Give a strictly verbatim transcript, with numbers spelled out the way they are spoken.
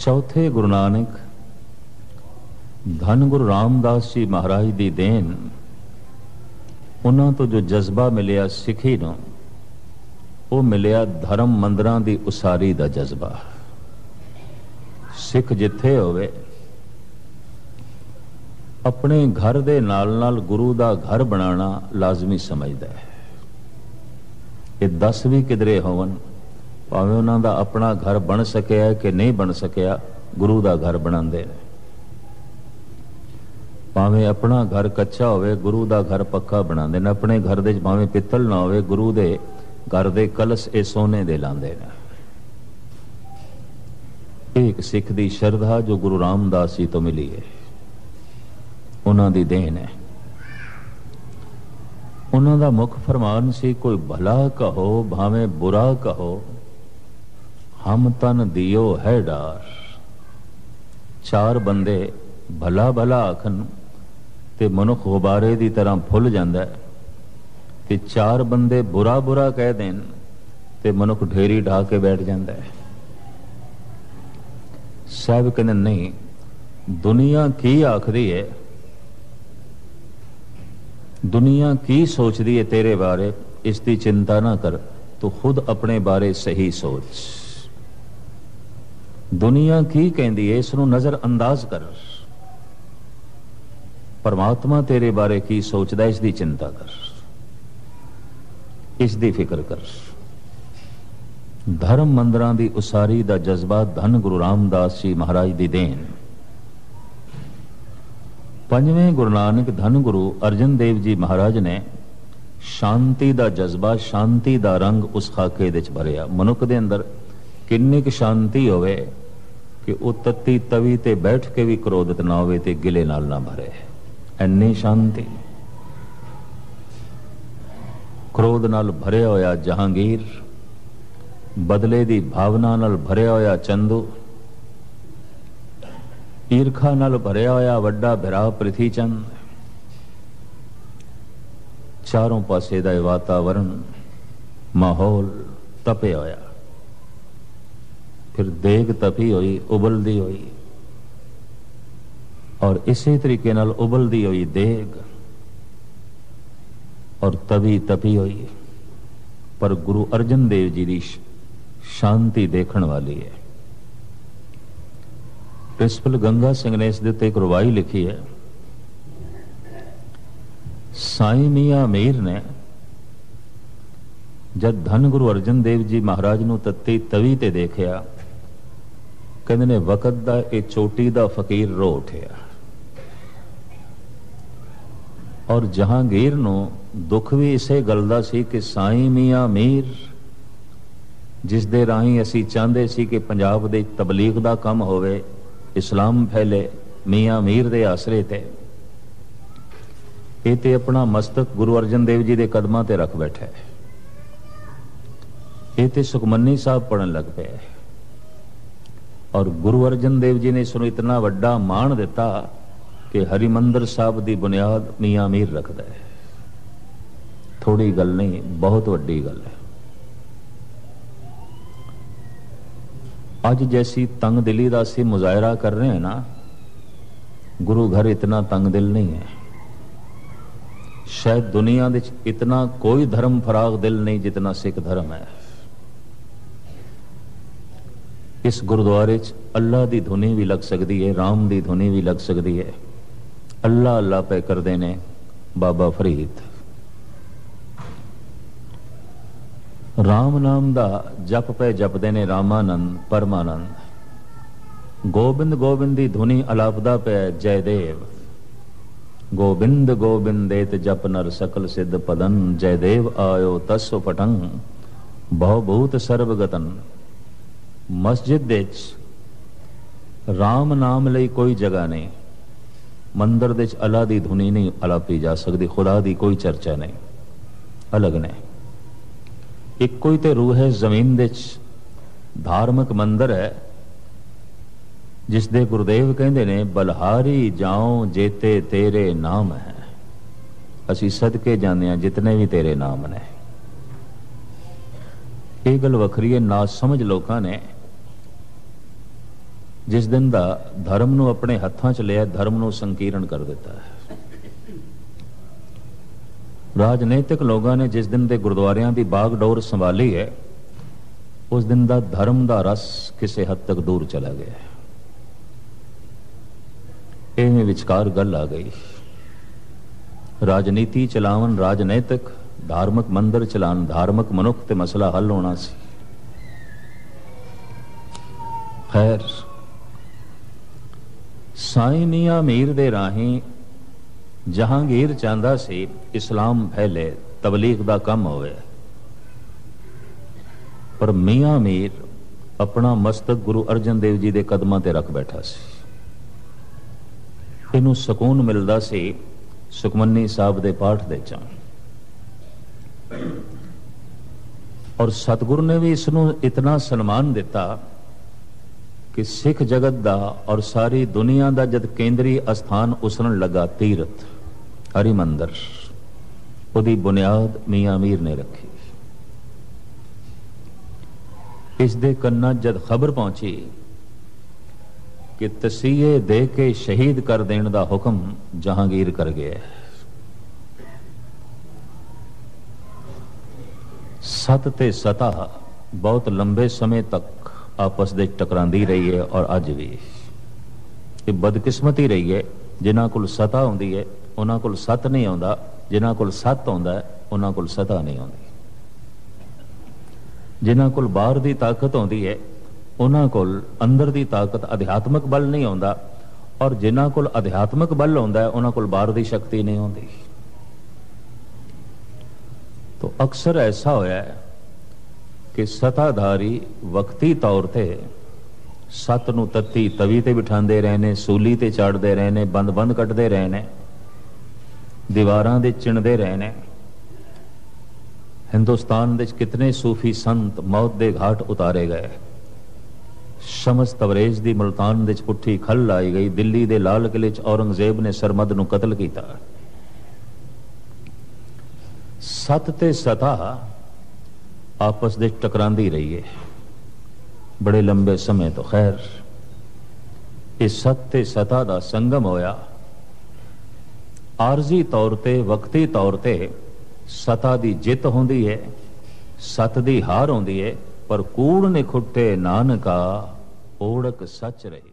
चौथे गुरु नानक धन गुरु रामदास जी महाराज की देन, उन्होंने तो जो जज्बा मिलिया सिखी नूं, वो मिलिया धर्म मंदिरां दी उसारी दा जज्बा। सिख जिथे होवे अपने घर दे नाल नाल गुरु दा घर बनाना लाजमी समझदा है। ये दस भी किधरे होवन, भावें उन्हां दा अपना घर बन सकिया कि नहीं बन सकिया, गुरु दा घर बनांदे ने। भावें अपना घर कच्चा होवे, गुरु दा घर पक्का बनांदे ने। अपने घर दे भावें पित्तल ना होवे, गुरु दे घर दे कलश ए सोने दे लांदे ने। एक सिख दी शरधा जो गुरु रामदास जी तो मिली है, उन्हां दी देन है। उन्हां दा मुख फरमान सी, कोई भला कहो भावें बुरा कहो, हम तन दियो है डार। चार बंदे भला भला आखन ते मनुख गुबारे दी तरह फुल जांदा है, ते चार बंदे बुरा बुरा कह देन ते मनुख ढेरी ढा के बैठ जांदा है। साहब कहने नहीं, दुनिया की आखदी है, दुनिया की सोचती है तेरे बारे, इसकी चिंता ना कर, तू खुद अपने बारे सही सोच। दुनिया की कहती है, इसनूं नजर अंदाज कर। परमात्मा तेरे बारे की सोचता, इसकी चिंता कर, इसकी फिक्र कर। धर्म मंदिरां दी उसारी दा जज्बा धन गुरु रामदास जी महाराज दी देन। पंजवें गुरु नानक धन गुरु अर्जन देव जी महाराज ने शांति दा जज्बा, शांति दा रंग उस खाके दे च भरिया। मनुख दे अंदर किन्नी क शांति होवे कि वो तत्ती तवी ते बैठ के भी क्रोधित ना होवे ते गिले नाल ना भरे, इन्नी शांति। क्रोध नाल भरिया होया जहांगीर, बदले दी भावना नाल भरिया होया चंदू, ईरखा नाल भरिया होया वड्डा भरा पृथ्वी चंद। चारों पासे दा वातावरण माहौल तपे होया, फिर देग तपी हुई, उबलदी हुई, और इसी तरीके नाल उबलदी हुई देग और तवी तपी हुई। पर गुरु अर्जन देव जी की शांति देखण वाली है। प्रिंसिपल गंगा सिंह ने इस दे उत्ते एक रुवाई लिखी है। साईं मियां मीर ने जब धन गुरु अर्जन देव जी महाराज नूं तत्ती तवी ते देखिया, कहंदे ने वकत दा ये चोटी दा फकीर रो उठिया। और जहांगीर नूं दुख भी इसे गल दा सी कि साईं मियां मीर जिस दे राही असी चाहते सी कि पंजाब दे तबलीग दा काम होवे, इस्लाम फैले, मियां मीर दे आसरे ते ये ते अपना मस्तक गुरु अर्जन देव जी दे कदमां ते रख बैठा है। ये ते सुखमनी साहब पढ़न लग पे, और गुरु अर्जन देव जी ने इसनूं इतना वड्डा मान दिता कि हरिमंदर साहब की बुनियाद मियां मीर रखता है। थोड़ी गल नहीं, बहुत वड्डी गल है। अज जैसी तंग दिली का असीं मुजाहरा कर रहे हैं ना, गुरु घर इतना तंग दिल नहीं है। शायद दुनिया में इतना कोई धर्म फराग दिल नहीं जितना सिख धर्म है। इस गुरुद्वारे च अल्लाह की धुनी भी लग सकती है, राम की धुनी भी लग सकती है। अल्लाह अल्लाह पे करते ने बाबा फरीद। राम नाम दा जप पे जपदे ने रामानंद परमानंद। गोबिंद गोबिंद दी धुनी अलापदा पे जयदेव। गोबिंद गोबिंद देत जप नर सकल सिद्ध पदन, जयदेव आयो तस्व पटंग बहुभूत सर्वगतन। मस्जिद दे राम नाम लई कोई जगह नहीं, मंदिर दे अल्लाह दी धुनी नहीं अलापी जा सकती, खुदा दी कोई चर्चा नहीं, अलग ने। इको ही ते रूह है जमीन दे धार्मिक मंदिर है जिस दे गुरुदेव कहते ने बलहारी जाओ जेते तेरे नाम है। असी सदके जाने हैं जितने भी तेरे नाम ने। ये गल वखरी है, ना समझ लोगों ने जिस दिन दा धर्म नूं अपने हत्थां च लिया, धर्म नूं संकीर्ण कर दिता है। राजनीतिक लोगों ने जिस दिन दे गुरुद्वारियां दी बागडोर संभाली है, उस दिन दा धर्म दा रस किसी हद तक दूर चला गया है। इवें विचकार गल आ गई, राजनीति चलावन राजनैतिक, धार्मिक मंदिर चलान धार्मिक मनुख, ते मसला हल होना सी। खैर, साईं मियां मीर दे राही जहांगीर चाहता सी इस्लाम फैले, तबलीग दा कम होवे, पर मियां मीर अपना मस्तक गुरु अर्जन देव जी दे कदमां ते रख बैठा सी। इनू सकून मिलदा सी सुखमनी साहब दे पाठ दे च, और सतगुरु ने भी इसनू इतना सन्मान दिता कि सिख जगत दा और सारी दुनिया दा जद केंद्री स्थान उसरन लगा तीरथ हरिमंदर, उदी बुनियाद मियां मीर ने रखी। इस दे कन्ना जद खबर पहुंची कि तसीहे दे के शहीद कर देने दा हुक्म जहांगीर कर गया। सत ते सता बहुत लंबे समय तक आपस दे टकरांदी रही है, और अज भी ये बदकिस्मती रही है। जिन्हां कोल सता होंदी है उन्हां कोल सत नहीं आउंदा, जिन्हां कोल सत आउंदा है उन्हां कोल सता नहीं आउंदी। जिन्हां कोल बाहर दी ताकत आउंदी है उन्हां कोल अंदर दी ताकत अध्यात्मक बल नहीं आउंदा, और जिन्हां कोल अध्यात्मक बल आउंदा है उन्हां कोल बाहर दी शक्ति नहीं आउंदी। तो अक्सर ऐसा होया है कि सताधारी वक्ती तौर ते सत नूं तत्ती तवी ते बिठांदे रहे ने, सूली ते चाड़दे रहे ने, बंद बंद कटदे रहे ने, दीवारां दे चिणदे रहे ने। हिंदुस्तान दे कितने सूफी संत मौत दे घाट उतारे गए। शमस तबरेज दी मुल्तान दे पुट्ठी खल लाई गई। दिल्ली दे लाल किले च औरंगजेब ने सरमद नूं कतल कीता। सत ते सता आपस दे टकरांदी रही है बड़े लंबे समय तो। खैर, इस सत ते सता दा संगम होया। आरजी तौर ते वक्ती तौर ते सता दी जित होंदी है, सत दी हार होंदी है, पर कूड़ ने खुट्टे नानका ओढ़क सच रही।